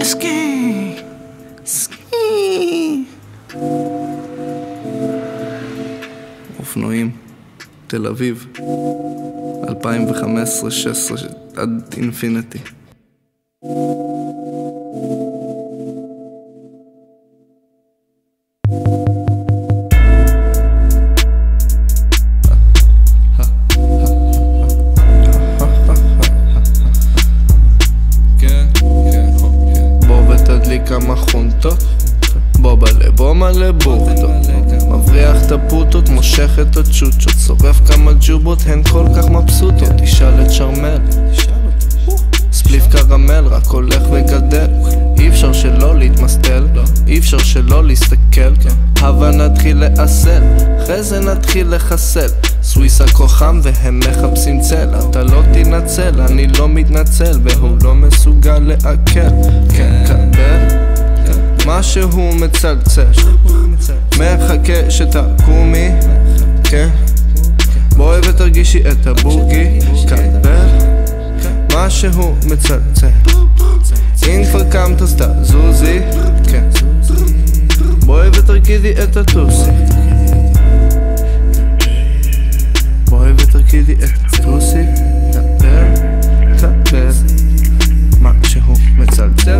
סקי סקי אופנועים, תל אביב 2015-16 עד אינפיניטי. כמה חונטות, בוא מלא בורטות, מבריח את הפוטות, מושך את הצ'וצ'ות, שורף כמה ג'ובות, הן כל כך מבסוטות. תשאל את שרמל, ספליף קרמל רק הולך וגדל, אי אפשר שלא להתמסטל, אי אפשר שלא להסתכל. הווה נתחיל לעסל, אחרי זה נתחיל לחסל. סוויסה כוחם והם מחפשים צל, אתה לא תנצל, אני לא מתנצל, והוא לא מסוגל לעכל. כן, קבל משהו מצלצל, מחכה שתקומי, כן, בואי ותרגישי את הבוגי. קבל משהו מצלצל, אם כבר קמת אז תזוזי, כן, בואי ותרגידי את הטוסי, בואי ותרגידי את הטוסי. קבל משהו מצלצל.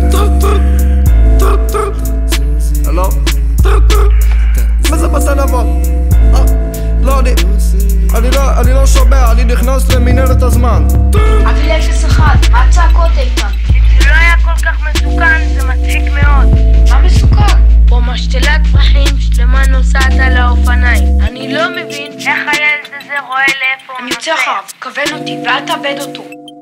הלו? מה זה בסנבות? לא, אני לא שומע, אני נכנס למנהלת הזמן. אביל 01, מה הצעקות איתן? זה לא היה כל כך מסוכן, זה מצחיק מאוד. מה מסוכן? פה משתלת פרחים שלמה נוסעת על האופניים. אני לא מבין איך הילד הזה רואה לאיפה הוא אני יוצא אחריו, כוון אותי ואל תאבד אותו.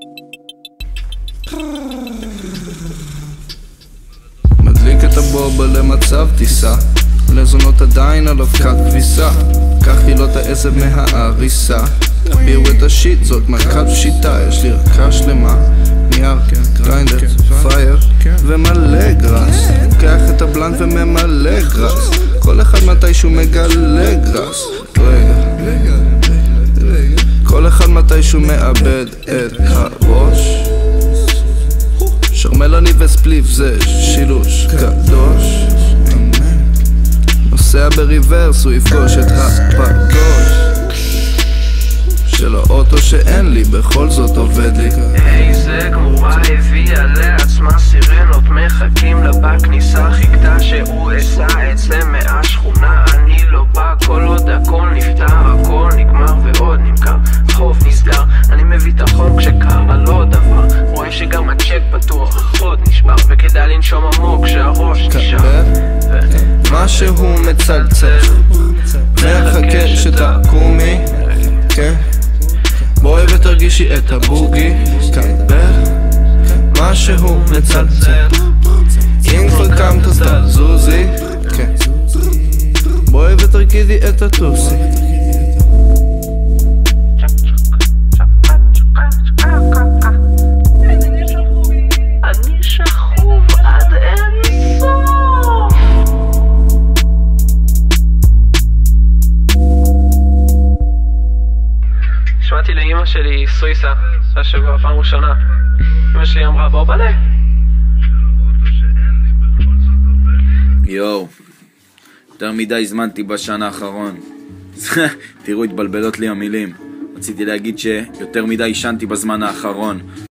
מדליק את הבובה למצב טיסה, לזונות עדיין על אבקת כביסה, לקחתי לו את העזב מהעריסה, תביאו את השיט, זאת מכת פשיטה. יש לי ערכה שלמה, נייר, גריינדר, פייר ומלא גרס, לוקח את הבלנד וממלא גרס, כל אחד מתישהו מגלה גרס. רגע, כל אחד מתישהו מאבד את הראש. שרמלני וספליף זה שילוש קדוש, נוסע בריברס הוא יפגוש את הפגוש של האוטו שאין לי, בכל זאת עובד לי. איזה גמורה הביאה לעצמה סירנות, מחכים לה בכניסה, חיכתה שהוא אסע את זה מהשכונה. אני לא בא כל עוד הכל נפתר, הכל נגמר ועוד נמכר, חוב נסגר, אני מביא את החום כשקרה לא דבר, רואה שגם הצ'ק פתוח, עוד נשבר וכדאי לנשום עמוק כשהראש נשאר. משהו מצלצל, מחכה שתקומי, כן, בואי ותרגישי את הבוגי. קבל משהו מצלצל, אם כבר קמת אז תזוזי, כן, בואי ותרגידי את הטוסי. אני שחוב עד אין סוף. שמעתי לאמא שלי סוויסה השבוע פעם ראשונה. אמא שלי אמרה בוא בלה. יואו, יותר מדי הזמנתי בשנה האחרון. תראו, התבלבלות לי המילים. רציתי להגיד שיותר מדי ישנתי בזמן האחרון.